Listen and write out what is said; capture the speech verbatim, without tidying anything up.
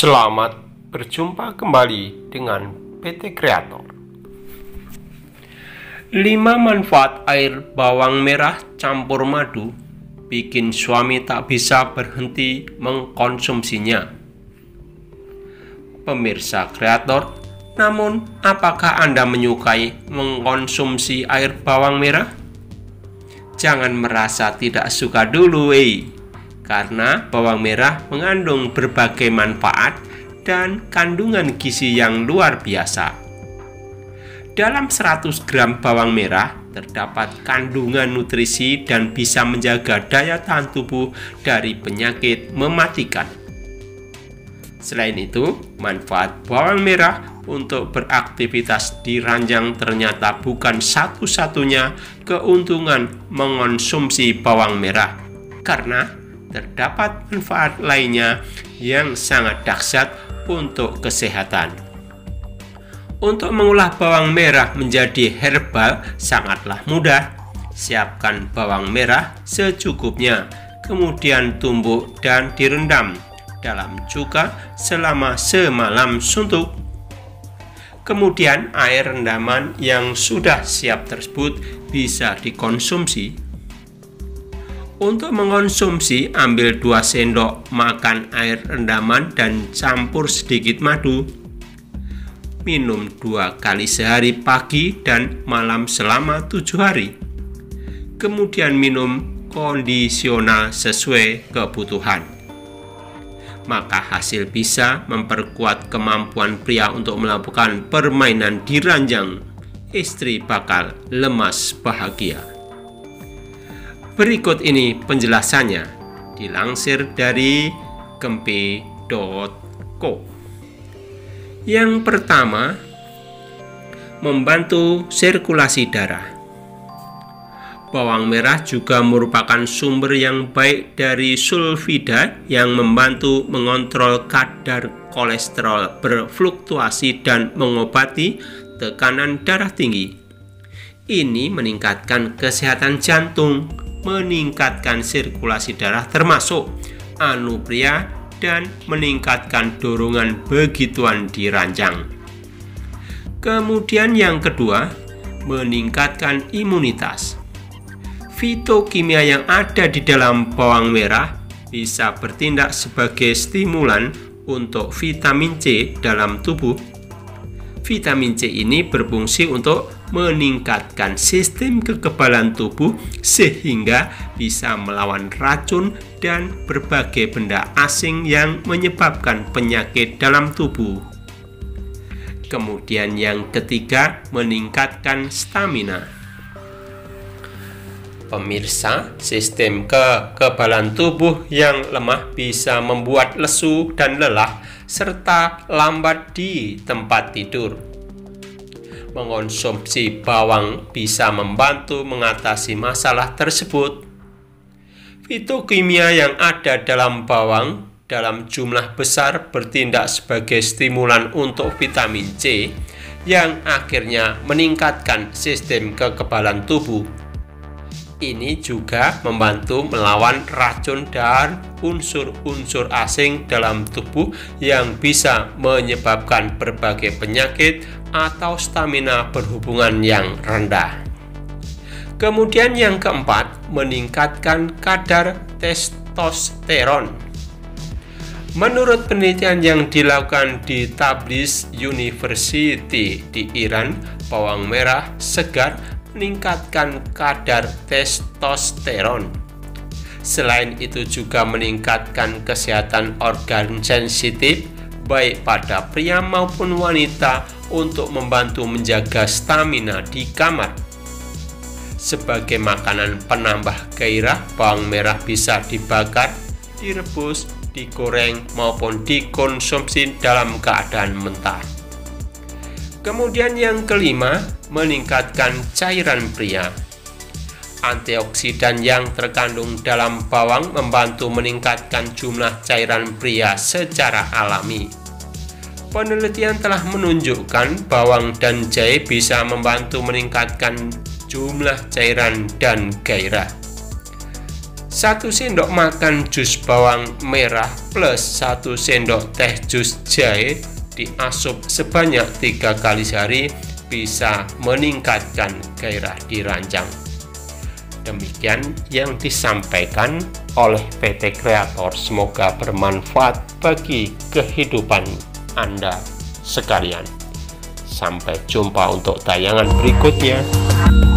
Selamat berjumpa kembali dengan P T Kreator. lima manfaat air bawang merah campur madu bikin suami tak bisa berhenti mengkonsumsinya. Pemirsa Kreator, namun apakah Anda menyukai mengkonsumsi air bawang merah? Jangan merasa tidak suka dulu, eh. Karena bawang merah mengandung berbagai manfaat dan kandungan gizi yang luar biasa. Dalam seratus gram bawang merah terdapat kandungan nutrisi dan bisa menjaga daya tahan tubuh dari penyakit mematikan. Selain itu, manfaat bawang merah untuk beraktivitas di ranjang ternyata bukan satu-satunya keuntungan mengonsumsi bawang merah, karena terdapat manfaat lainnya yang sangat dahsyat untuk kesehatan. Untuk mengolah bawang merah menjadi herbal sangatlah mudah. Siapkan bawang merah secukupnya, kemudian tumbuk dan direndam dalam cuka selama semalam suntuk. Kemudian air rendaman yang sudah siap tersebut bisa dikonsumsi. Untuk mengonsumsi, ambil dua sendok makan air rendaman dan campur sedikit madu. Minum dua kali sehari pagi dan malam selama tujuh hari. Kemudian minum kondisional sesuai kebutuhan. Maka hasil bisa memperkuat kemampuan pria untuk melakukan permainan di ranjang. Istri bakal lemas bahagia. Berikut ini penjelasannya, dilansir dari gempi titik co. Yang pertama, membantu sirkulasi darah. Bawang merah juga merupakan sumber yang baik dari sulfida yang membantu mengontrol kadar kolesterol berfluktuasi dan mengobati tekanan darah tinggi. Ini meningkatkan kesehatan jantung, meningkatkan sirkulasi darah termasuk anuria dan meningkatkan dorongan begituan di ranjang. Kemudian yang kedua, meningkatkan imunitas. Fitokimia yang ada di dalam bawang merah bisa bertindak sebagai stimulan untuk vitamin C dalam tubuh. Vitamin C ini berfungsi untuk meningkatkan sistem kekebalan tubuh sehingga bisa melawan racun dan berbagai benda asing yang menyebabkan penyakit dalam tubuh. Kemudian yang ketiga, meningkatkan stamina. Pemirsa, sistem kekebalan tubuh yang lemah bisa membuat lesu dan lelah serta lambat di tempat tidur. Mengonsumsi bawang bisa membantu mengatasi masalah tersebut. Fitokimia yang ada dalam bawang dalam jumlah besar bertindak sebagai stimulan untuk vitamin C yang akhirnya meningkatkan sistem kekebalan tubuh. Ini juga membantu melawan racun dan unsur-unsur asing dalam tubuh yang bisa menyebabkan berbagai penyakit atau stamina berhubungan yang rendah. Kemudian yang keempat, meningkatkan kadar testosteron. Menurut penelitian yang dilakukan di Tabriz University di Iran, bawang merah segar meningkatkan kadar testosteron. Selain itu juga meningkatkan kesehatan organ sensitif baik pada pria maupun wanita untuk membantu menjaga stamina di kamar. Sebagai makanan penambah gairah, bawang merah bisa dibakar, direbus, digoreng maupun dikonsumsi dalam keadaan mentah. Kemudian yang kelima, meningkatkan cairan pria. Antioksidan yang terkandung dalam bawang membantu meningkatkan jumlah cairan pria secara alami. Penelitian telah menunjukkan bawang dan jahe bisa membantu meningkatkan jumlah cairan dan gairah. satu sendok makan jus bawang merah plus satu sendok teh jus jahe diasup sebanyak tiga kali sehari bisa meningkatkan gairah di ranjang. Demikian yang disampaikan oleh P T Creator. Semoga bermanfaat bagi kehidupan Anda sekalian. Sampai jumpa untuk tayangan berikutnya.